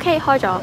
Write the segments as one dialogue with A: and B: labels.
A: OK， 開咗。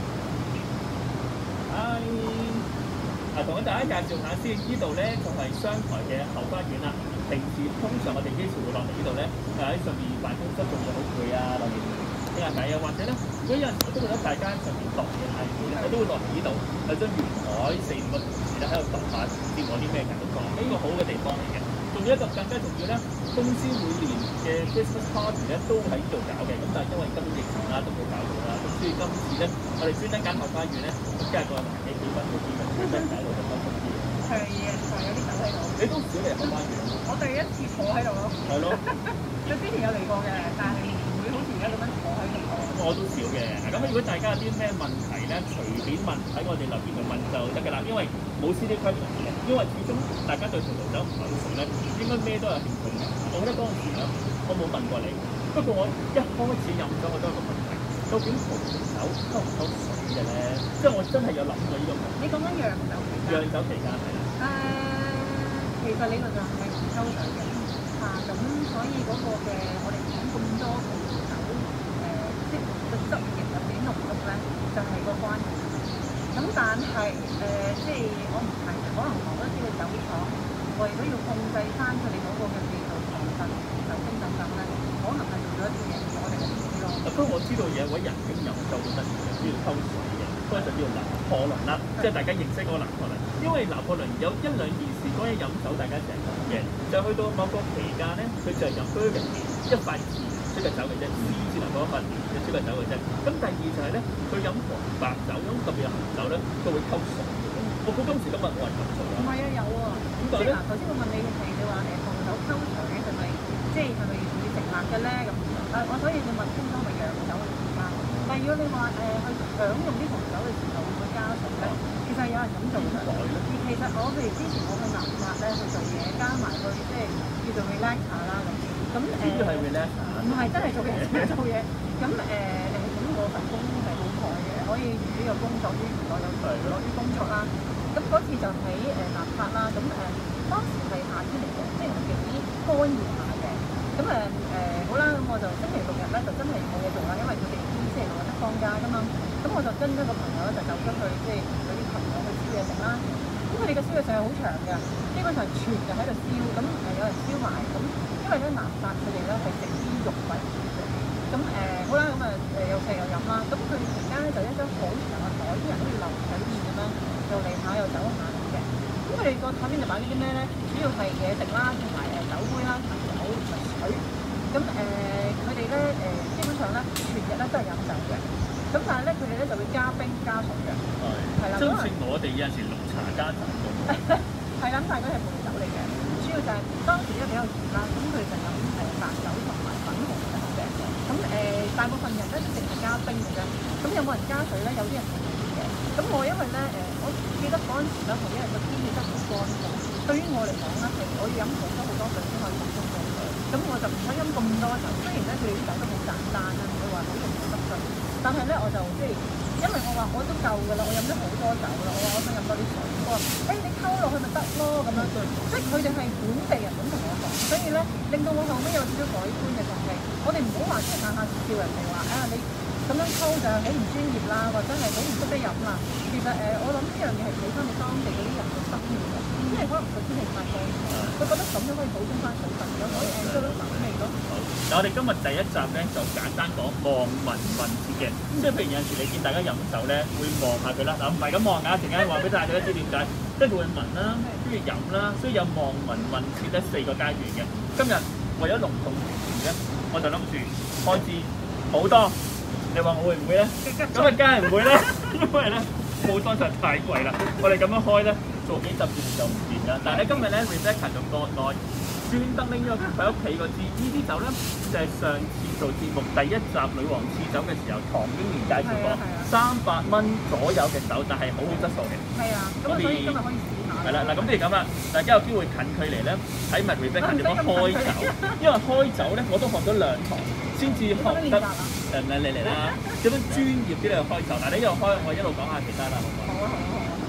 B: 同大家介紹下先，呢度咧就係商台嘅後花園啦。平時通常我哋幾時會落嚟呢度咧？喺上面辦公室做嘢好攰啊，落嚟傾下偈啊，或者咧，如果有陣時我都會覺得大家上面度嘢太攰咧，我都會落嚟呢度，有張圓台4-5個同事咧喺度度下接我啲咩搞作，呢個好嘅地方嚟嘅。仲有一個更加重要咧，公司每年嘅 Christmas party 咧都喺呢度搞嘅，咁但係因為今年疫情啦都冇搞到啦，咁所以今次咧我哋專登揀後花園咧，咁加個環境氣氛好啲嘅，專登揀到咁多同事。
C: 係嘅，有啲酒喺度。
B: 你都少嚟後花園？
C: 我第一次坐喺度咯。
B: 係咯。
C: 佢之前有嚟過嘅，但係唔會好似而家咁樣坐喺度。
B: 我都少嘅。咁如果大家有啲咩問題咧，隨便問喺我哋留言度問就得㗎啦，因為冇 CD question 嘅，因為始終大家對葡萄酒唔係好熟咧，應該咩都有興趣嘅。我覺得嗰陣時咧，我冇問過你，不過我一開始飲咗我都有個問題，究竟葡萄酒溝唔溝水嘅咧？即係我真係有諗過呢個問題。
C: 你講緊釀酒期間？
B: 釀酒期間係啦。
C: 其實理論上係唔溝水嘅，咁所以嗰個嘅我哋講咁多葡萄酒，即係個汁液有幾濃郁咧，就係個關鍵。咁但係即係我唔係可能好多啲嘅酒廠，為咗要控制翻佢哋嗰個嘅味道、糖分、酒精等等咧，可能係做咗一啲嘢，我哋唔知咯。
B: 不過我知道有一位人經飲酒都得嘅，主要溝水嘅，嗰個就叫拿破崙啦，即係大家認識嗰個拿破崙。因為拿破崙有1-2件事講起飲酒，大家成日講嘅，就去到某個期間咧，佢就係飲 Burgundy 1塊錢出嘅酒嘅啫，至能嗰1塊錢嘅出嘅酒嘅啫。咁第二就係咧，佢飲黃白酒，咁特別係紅酒咧，佢會溝水嘅。我估今時今日冇人飲水啦。
C: 唔係啊，有啊。
B: 點解咧？
C: 頭先我問你係你話紅酒溝水係咪即係咪會食辣嘅咧？咁我所以你問清楚係咪洋酒嘅時間。但係如果你話去享用啲紅酒嘅時候會唔會加水咧？其實有人咁做嘅。而其實我譬如之前我去南法咧去做嘢，加埋去即係叫做 relaxer 啦咁。
B: 呢個係 relaxer。
C: 唔係真係做嘢，做嘢。咁我份工係好耐嘅，可以預呢個工作之餘，我有攞啲工作啦。咁嗰次就喺南法啦，咁當時係夏天嚟嘅，即係幾乾熱下嘅。咁好啦，咁我就星期6日咧就真係冇嘢做啦，因為佢哋星期6日放假㗎嘛。咁我就跟咗個朋友咧就走出去，即係嗰啲朋友去燒嘢食啦。咁佢哋嘅燒嘢食係好長嘅，基本上全日喺度燒。咁有人燒埋，咁因為咧南法佢哋咧係食啲肉為主嘅。咁好啦，咁有食又飲啦。咁佢突然間咧就一張好長嘅台，啲人都要流水面咁樣，又嚟下又走下嘅。咁佢哋個台邊就擺啲咩咧？主要係嘢食啦，同埋酒杯啦、茶酒同埋水。咁佢哋咧基本上咧全日咧都係飲酒嘅。咁但係咧佢哋咧就會加冰加水嘅。係啦。
B: 即係好似我哋有陣時綠茶加酒咁。
C: 係啦，咁但係嗰係葡萄酒嚟嘅。主要就係當時咧比較熱啦，咁佢哋就飲白酒同埋粉紅酒嘅。咁大部分人咧都淨係加冰嘅啫。咁有冇人加水咧？有啲人係唔嘅。咁我因為咧我記得嗰陣時咧，因為個天氣得好乾燥，對於我嚟講咧係我要飲好多水先可以補充到佢。咁我就唔使飲咁多酒。雖然咧佢哋啲酒都好簡單啦，唔會話好容易得醉，但係咧我就即係因為我話我都夠㗎啦，我飲咗好多酒啦，我話我想飲多啲水。我話你溝落去咪得咯咁樣，即係佢哋係本地人咁同我講，所以咧令到我後尾有少少改觀嘅就係，我哋唔好話即係下下笑人哋話你咁樣溝就好唔專業啦，或者係好唔識得飲啦。其實我諗呢樣嘢係睇翻你當地嗰啲人嘅心意嘅，因為可能個天氣太乾，佢覺得咁樣可以補充翻水分，又可以enjoy到品味咯。
B: 嗱，我哋今日第一集咧就簡單講望聞問切嘅，即係譬如有陣時你見大家飲酒咧會望下佢啦，嗱唔係咁望㗎，陣間話俾大家知點解，即係佢會聞啦，跟住飲啦，所以有望聞問切咧4個階段嘅。今日為咗隆重其事咧，我就諗住開支好多。你話我會唔會咧？咁啊，梗係唔會啦，因為咧好多實在太貴啦。我哋咁樣開咧，做幾集節目就唔掂啦。但係咧今日咧 Rebecca 就國內專登拎咗佢喺屋企個支，呢啲酒咧就係上次做節目第1集女王賜酒嘅時候，唐英年介紹過300蚊左右嘅酒，但係好好質素嘅。
C: 係啊，咁所以今日可以試下。
B: 係啦，嗱咁不如咁啦，大家有機會近距離咧睇埋 Rebecca 點樣開酒，因為開酒咧我都學咗2堂先至學得。你嚟啦，點樣專業啲嚟開酒？嗱，你一路開，我一路講下其他啦，好唔好？
C: 好啊，好啊，好啊。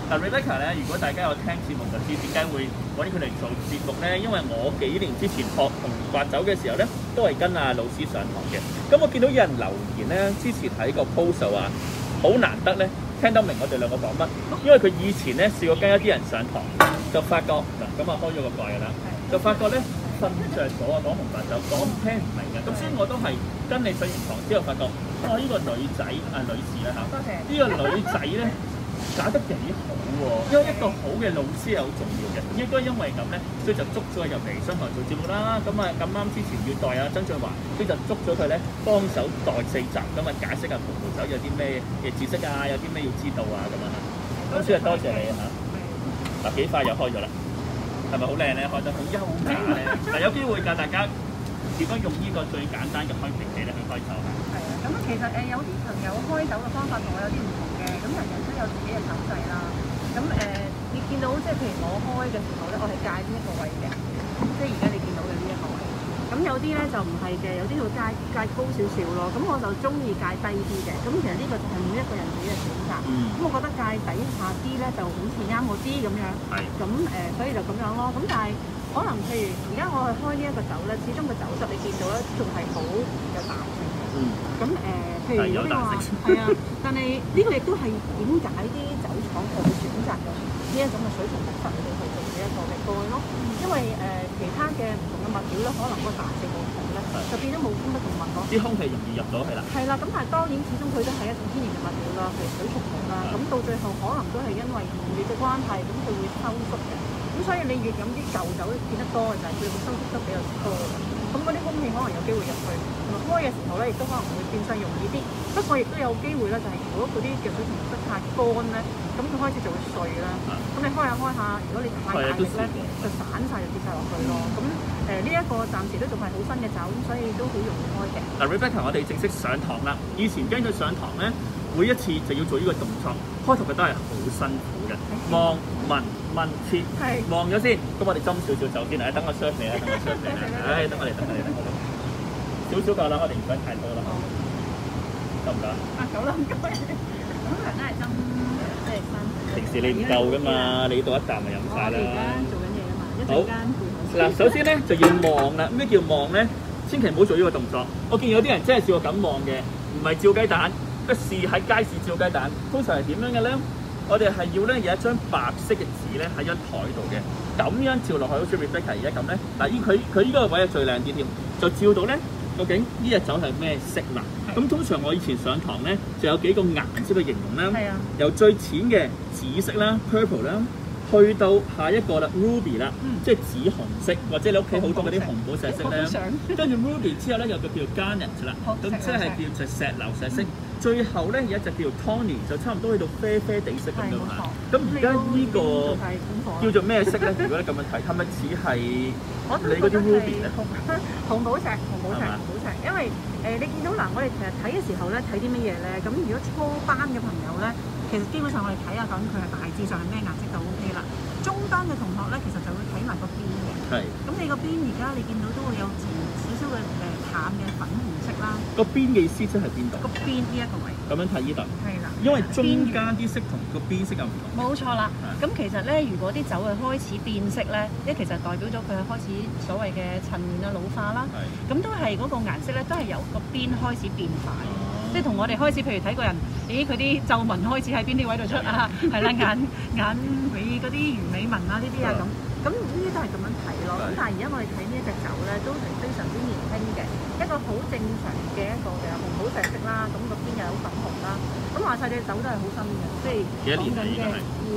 B: 嗱 Rebecca 咧，如果大家有聽節目就知點解會揾佢嚟做節目咧，因為我幾年之前學同白酒嘅時候咧，都係跟阿老師上堂嘅。咁我見到有人留言咧，之前喺個 post 就話好難得咧聽得明我哋兩個講乜，因為佢以前咧試過跟一啲人上堂，就發覺嗱咁啊開咗個蓋㗎啦，就發覺咧瞓着咗啊，講紅白酒講聽唔明嘅。咁所以我都係跟你上完堂之後發覺，呢個女仔女士啦嚇，
C: 多謝
B: 呢個女仔咧。搞得幾好喎！因為一個好嘅老師係好重要嘅，應該因為咁咧，所以就捉咗佢入嚟商台做節目啦。咁啊咁啱之前要代啊曾俊華，所以就捉咗佢咧幫手代4集，咁啊解釋下葡萄酒有啲咩嘅知識啊，有啲咩要知道啊咁啊嚇。咁所以多謝你嚇。嗱幾快又開咗啦，係咪好靚咧？開得好優雅咧。嗱有機會㗎，大家點樣用呢個最簡單嘅開瓶器咧去開酒啊？
C: 係啊，咁其實有啲朋友開酒嘅方法同我有啲唔同嘅，咁人人都有自己嘅手勢啦。咁你見到即係譬如我開嘅時候咧，我係戒呢一個位嘅，即係而家你見到嘅呢一個位。咁有啲咧就唔係嘅，有啲會戒高少少咯。咁我就中意戒低啲嘅。咁其實呢個就係每一個人自己嘅選擇。咁我覺得戒底下啲咧就好似啱我啲咁樣。係。咁所以就咁樣咯。咁但係可能譬如而家我去開呢一個酒咧，始終個酒質你見到咧仲係好有彈性嘅。咁譬如如果你話係啊，但係呢個亦都係點解啲酒廠佢會選擇用呢一種嘅水平特質嚟去做呢一個嘅蓋咯？因為其他嘅唔同嘅物料咧，可能個彈性冇同咧，就變咗冇咁乜同物咯。啲
B: 空氣容易入到去啦。係
C: 啦，咁但係當然始終佢都係一種天然嘅物料啦，譬如水松木啦，咁到最後可能都係因為熱嘅關係，咁佢會收縮嘅。咁所以你越飲啲舊酒見得多嘅就係佢會收縮得比較多嘅。咁嗰啲空氣可能有機會入去，同埋開嘅時候咧，亦都可能會變細容易啲。不過亦都有機會咧，就係如果嗰啲嘅水松木質太乾咧，咁佢開始就會碎啦。咁你開下開下，如果你太大力咧，就散晒就跌晒落去咯。咁呢一個暫時都仲係好新嘅酒，咁所以都好容易開嘅。
B: 嗱 Rebecca，我哋正式上堂啦。以前跟佢上堂咧，每一次就要做呢個動作，開頭佢都係好辛苦嘅，望聞切，望咗先。咁我哋斟少少酒先，等我 serve 你啦，等我 serve 你啦。等我嚟，少少夠啦，我哋唔使太多啦，得唔得？
C: 夠啦，唔該。通常都係斟即係3。
B: 平時你唔夠噶嘛，你到一啖就飲晒啦。
C: 我而家做緊嘢㗎嘛，一陣間配好。
B: 嗱，首先咧就要望啦。咩叫望咧？千祈唔好做呢個動作。我見有啲人真係試過咁望嘅，唔係照雞蛋，試喺街市照雞蛋。通常係點樣嘅咧？我哋係要咧有一張白色嘅紙咧喺張台度嘅，咁樣照落去，好似 Rebecca 而家咁咧。嗱，佢呢個位係最靚啲添，就照到咧究竟呢隻酒係咩色啦。咁通常我以前上堂咧就有幾個顏色去形容啦，由最淺嘅紫色啦 ，purple 啦。去到下一個啦 ，ruby 啦，即係紫紅色，或者你屋企好多嗰啲紅寶石色咧。跟住 ruby 之後咧，有個叫 garnet 啦，咁即係叫做石榴石色。最後咧有一隻叫 tawny，就差唔多去到啡啡地色咁樣嚇。咁而家呢個叫做咩色咧？如果你咁樣睇，係咪似係你嗰啲 ruby 咧？
C: 紅寶石，因為你見到嗱，我哋其實睇嘅時候咧，睇啲乜嘢咧？咁如果初班嘅朋友咧，其實基本上我哋睇下究竟佢係大致上係咩顏色就 OK 啦。中班嘅同學咧，其實就會睇埋個邊嘅。係。咁你個邊而家你見到都會有少少嘅淡嘅粉紅色啦。個邊嘅意思即係邊度？個邊呢一個位。咁樣睇呢度。係啦。因為中間啲色同個邊色又唔同。冇錯啦。咁其實咧，如果啲酒係開始變色咧，即係其實代表咗佢係開始所謂嘅陳年啊老化啦。係。咁都係嗰個顏色咧，都係由個邊開始變化。即係同我哋開始，譬如睇個人，咦佢啲皺紋開始喺邊啲位度出啊？係啦，眼尾嗰啲魚尾紋啊呢啲啊咁，咁呢啲都係咁樣睇咯。咁但係而家我哋睇呢一隻酒咧，都係非常之年輕嘅，一個好正常嘅一個嘅紅寶石色啦，咁個邊又有粉紅啦。咁話晒隻酒都係好新嘅，即係講緊嘅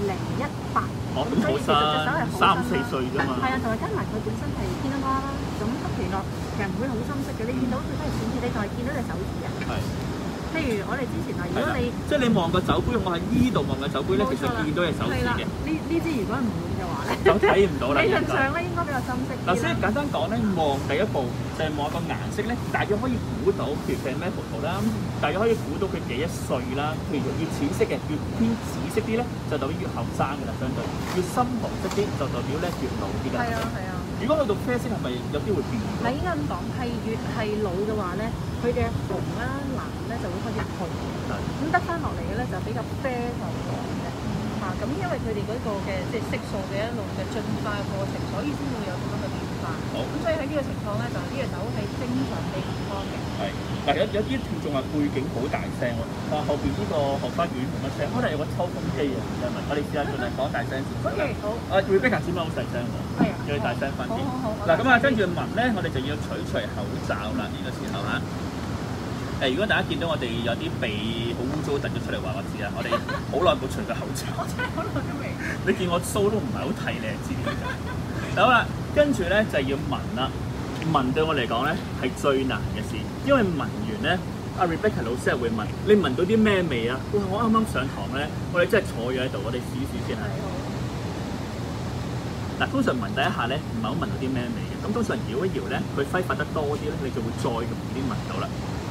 C: 2018。咁所以其實隻酒係好新啦。3、4歲啫嘛。係啊，同埋加埋佢本身係天然啦，咁吸皮落其實唔會好深色嘅。你見到佢都係淺淺地，就係見到隻手指啊。係。譬如我哋之前話，如果你即係你望個酒杯，我喺依度望個酒杯咧，其實見到隻手指嘅。呢支如果唔滿嘅話咧，就睇唔到啦。理論上咧應該比較深色。嗱，所以簡單講咧，望第一步就係望個顏色咧，大約可以估到，譬如佢係咩葡萄啦，大約可以估到佢幾多歲啦。譬如越淺色嘅，越偏紫色啲咧，就代表越後生嘅啦，相對；越深紅色啲，就代表咧越老啲嘅。係啊係啊。如果去到啡色係咪有機會變？嗱，應該咁講，係越係老嘅話咧，佢嘅紅啦、藍咧就會開始紅。咁得翻落嚟嘅咧就比較啡同黃嘅。 咁因為佢哋嗰個嘅即係色素嘅一路嘅進化過程，所以先會有咁樣嘅變化。
B: 好。
C: 咁所以喺呢個情況咧，就呢個酒係正常地健康嘅。
B: 係。嗱有啲聽眾話背景好大聲喎，話後邊呢個荷花園冇乜聲，可能有個抽風機啊，係咪？我哋試下盡量講大聲少少啦。
C: 好。
B: Rebecca 剪得好細聲喎。
C: 係啊。
B: 叫你大聲翻啲。
C: 好。
B: 嗱咁啊，跟住聞咧，我哋就要取除口罩啦，呢個時候嚇。如果大家見到我哋有啲鼻好污糟突咗出嚟，話我知啊，我哋好耐冇除過口罩。
C: 我真係好耐都未。你
B: 見我鬚都唔係好剃，你係知點解？好啦，跟住咧就要聞啦。聞對我嚟講咧係最難嘅事，因為聞完咧，阿 Rebecca 老師係會問你聞到啲咩味啊？哇！我啱啱上堂咧，我哋真係坐咗喺度，我哋試試先啊。嗱，通常聞第一下咧，唔係好聞到啲咩味嘅，咁通常搖一搖咧，佢揮發得多啲咧，你就會再容易啲聞到啦。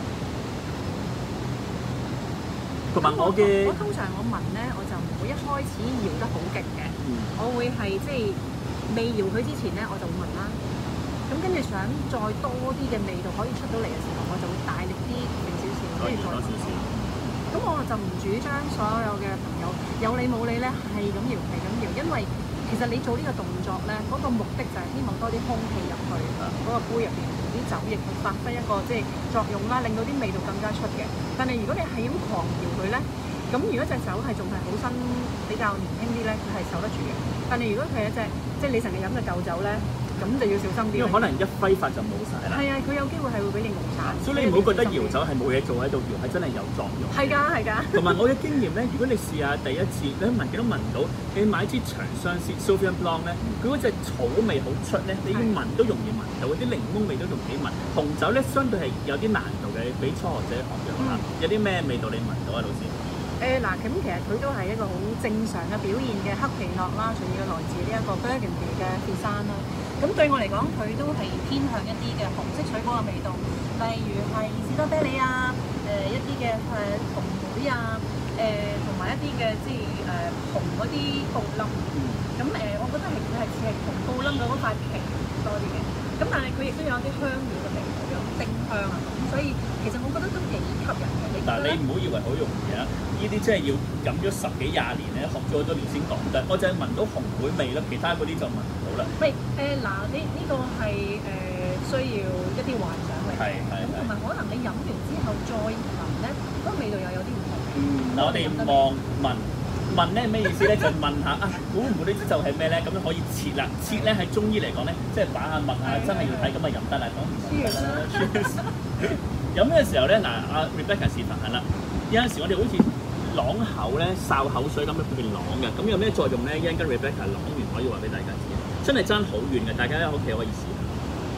B: 同埋我
C: 通常我聞咧，我就唔會一開始搖得好勁嘅，我會係即係未搖佢之前咧，我就會聞啦。咁跟住想再多啲嘅味道可以出到嚟嘅時候，我就會大力啲定少少，跟住再少少。咁我就唔主張所有嘅朋友有理冇理咧，係咁搖係咁搖，因為其實你做呢個動作咧，嗰個目的就係希望多啲空氣入去嗰個杯入邊，啲酒液去發揮一個即係作用啦，令到啲味道更加出嘅。但係如果你係咁狂搖佢咧，咁如果隻酒係仲係好新，比較年輕啲咧，佢係受得住嘅。但係如果佢係一隻即係你成日飲嘅舊酒咧，咁就要小心啲。
B: 因為可能一揮發就冇晒啦。
C: 係啊，佢有機會係會俾你冇晒。
B: 所以你唔好覺得搖酒係冇嘢做喺度搖，係真係有作用。
C: 係㗎，係㗎。
B: 同埋我嘅經驗咧，如果你試下第一次，你聞幾多聞到，你買支長相思 Sauvignon Blanc 咧，佢嗰隻草味好出咧，你要聞都容易聞到，啲檸檬味都容易聞。紅酒咧相對係有啲難度嘅，比初學者學嘅話，有啲咩味道你聞到啊，老師？
C: 嗱，咁其實佢都係一個好正常嘅表現嘅黑皮諾啦，仲要來自呢一個 Burgundy 嘅雪山啦。咁對我嚟講，佢都係偏向一啲嘅紅色水果嘅味道，例如係士多啤梨啊，一啲嘅紅莓啊，同埋一啲嘅即係紅嗰啲布冧。咁我覺得係佢係似係紅布冧嗰塊皮多啲嘅。咁但係佢亦都有啲香料嘅味道，有丁香啊，咁所以其實我覺得都幾吸引嘅。
B: 但係你唔好以為好容易啊！呢啲真係要飲咗10幾20年咧，學咗好多年先講得。我就係聞到紅莓味啦，其他嗰啲就聞唔到啦。
C: 喂，嗱，呢個係需要一啲幻想嚟嘅。係。咁同埋可能你飲完之後再聞咧，嗰個味道又有啲唔同。
B: 嗱，我哋聞咧咩意思咧？就問下啊，估唔估呢支酒係咩咧？咁樣可以切啦。切咧喺中醫嚟講咧，即係把下脈啊，真係要睇咁啊飲得啦，講唔講得啦？飲嘅時候咧，嗱，阿 Rebecca 示範下啦。有陣時我哋好似啷口咧，潲口水咁喺裏邊啷嘅，咁有咩作用咧？一陣間 Rebecca 啷完可以話俾大家知，真係爭好遠嘅，大家喺屋企可以試下。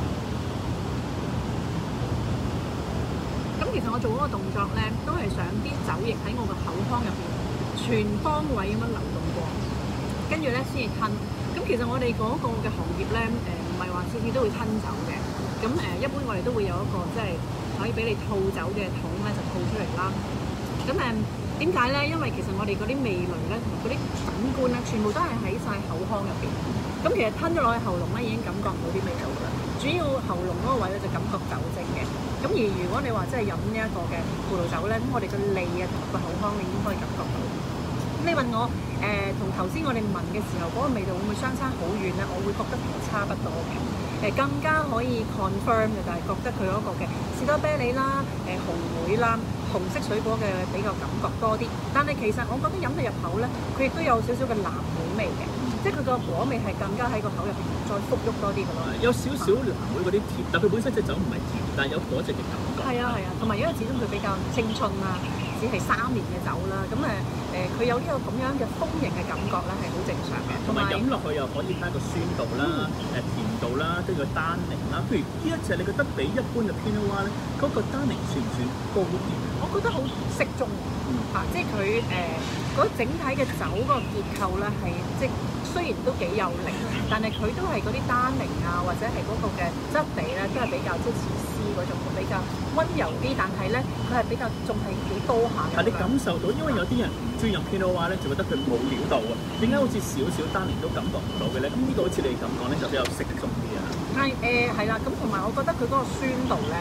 C: 咁其實我做嗰個動作咧，都係想啲酒液喺我個口腔入邊全方位咁樣流動過，跟住咧先至吞。咁其實我哋嗰個嘅行業咧，唔係話次次都會吞酒嘅。咁一般我哋都會有一個即係可以俾你吐酒嘅桶咧，就吐出嚟啦。咁點解咧？因為其實我哋嗰啲味蕾咧，同埋嗰啲感官咧，全部都係喺晒口腔入邊。咁其實吞咗落去喉嚨咧，已經感覺唔到啲味道㗎啦。主要喉嚨嗰個位咧就感覺酒精嘅。咁而如果你話真係飲呢一個嘅葡萄酒咧，咁我哋個脷啊同埋個口腔你已經可以感覺到。咁你問我同頭先我哋聞嘅時候嗰個味道會唔會相差好遠咧？我會覺得係差不多嘅。更加可以 confirm 嘅就係覺得佢嗰個嘅士多啤梨啦、紅莓啦、紅色水果嘅比較感覺多啲。但係其實我覺得飲到入口咧，佢亦都有少少嘅藍莓味嘅，即係佢個果味係更加喺個口入邊再馥郁多啲嘅咯。有少少藍莓嗰啲甜，但佢本身隻酒唔係甜，但係有果汁嘅感覺。係啊，同埋因為始終佢比較青春啦，只係3年嘅酒啦，咁佢有呢個咁樣嘅豐盈嘅感覺咧，係好正常嘅。同埋飲落去又可以加個酸度啦、甜度啦，跟住個單寧啦。譬如呢一隻，你覺得比一般嘅 Pinot Noir 咧，嗰個單寧算唔算高啲？我覺得好適中即係佢嗰整體嘅酒個結構咧係即係雖然都幾有力，但係佢都係嗰啲單寧啊，或者係嗰個嘅質地咧，都係比較即係似絲嗰種比較溫柔啲，但係咧佢係比較仲係幾多下嘅。係你感受到，因為有啲人唔中意飲 Pinot Noir 咧，就覺得佢冇料到啊。點解好似少少單寧都感覺唔到嘅咧？咁呢個好似你咁講咧，就比較適中啲啊。係啦，咁同埋我覺得佢嗰個酸度咧，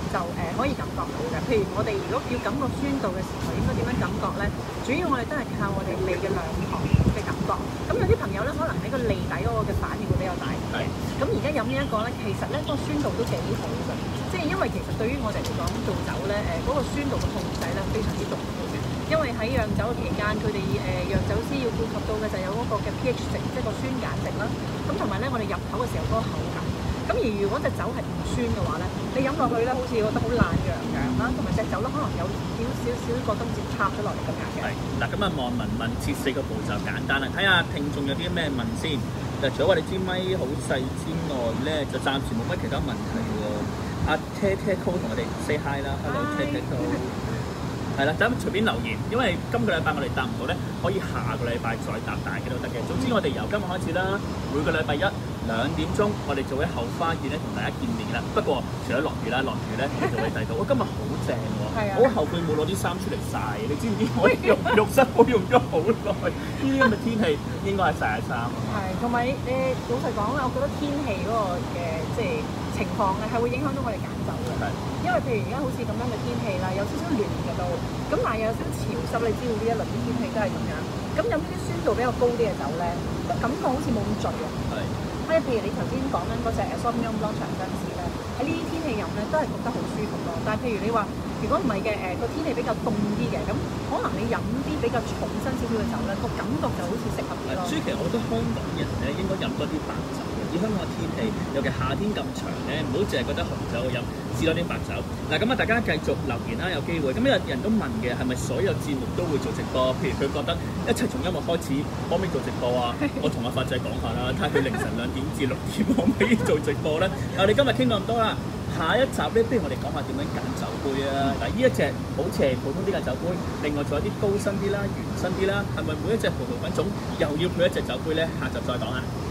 C: 就可以感覺到嘅。譬如我哋如果要感覺酸度嘅時候，應該點樣感覺咧？主要我哋都係靠我哋脷嘅兩旁嘅感覺。咁有啲朋友咧，可能喺個脷底嗰個嘅反應會比較大啲嘅。咁而家飲呢一個咧，其實咧個酸度都幾好嘅。即係因為其實對於我哋嚟講做酒咧，嗰個酸度嘅控制咧非常之重要嘅。因為喺釀酒嘅期間，佢哋釀酒師要顧及到嘅就有嗰個嘅 pH 值，即係個酸鹼值啦。咁同埋咧，我哋入口嘅時候嗰個口感。咁而如果隻酒係唔酸嘅話咧，你飲落去咧，好似覺得好懶洋洋啦，同埋隻酒咧可能有少個冬至插咗落嚟咁樣嘅。
B: 係嗱，咁啊望聞切4個步驟簡單啦，睇下聽眾有啲咩問先。除咗我哋支咪好細之外咧，就暫時冇乜其他問題喎。阿 Teco 同我哋 say hi 啦，hello Teco。係啦，就咁隨便留言，因為今個禮拜我哋答唔到咧，可以下個禮拜再答大家都得嘅。總之我哋由今日開始啦，每個禮拜1、2點鐘，我哋就喺後花園咧同大家見面啦。不過除咗落雨啦，落雨咧我哋就會睇到，今日好正喎，我好後悔冇攞啲衫出嚟曬。你知唔知我浴室我用咗好耐，呢啲咁嘅天氣應該係曬下衫。
C: 係，同埋老實講啦，我覺得天氣嗰個嘅即係情況咧係會影響到我哋揀酒嘅。因為譬如而家好似咁樣嘅天氣啦，有少少暖嘅都，咁但係有少少潮濕，你知道呢一輪啲天氣都係咁樣。咁飲呢啲酸度比較高啲嘅酒咧，個感覺好似冇咁醉啊。係。譬如你頭先講緊嗰隻 Sauvignon Blanc 長真絲咧，喺呢啲天氣飲咧都係覺得好舒服咯。但係譬如你話，如果唔係嘅個天氣比較凍啲嘅，咁可能你飲啲比較重身少少嘅酒咧，個感覺就好似適合啲咯。
B: 所以其實我覺得香港人咧應該飲多啲白酒。以香港嘅天氣，尤其夏天咁長咧，唔好淨係覺得紅酒去飲，試多啲白酒。嗱咁啊，大家繼續留言啦，有機會。咁有人都問嘅係咪所有節目都會做直播？譬如佢覺得一齊從音樂開始，可唔可以做直播啊？我同阿發仔講下啦，睇下佢凌晨2點至6點可唔可以做直播咧？我哋今日傾到咁多啦，下一集咧，不如我哋講下點樣揀酒杯啊！嗱，呢一隻好似係普通啲嘅酒杯，另外仲有啲高身啲啦、圓身啲啦，係咪每一隻葡萄品種又要配一隻酒杯咧？下集再講啊！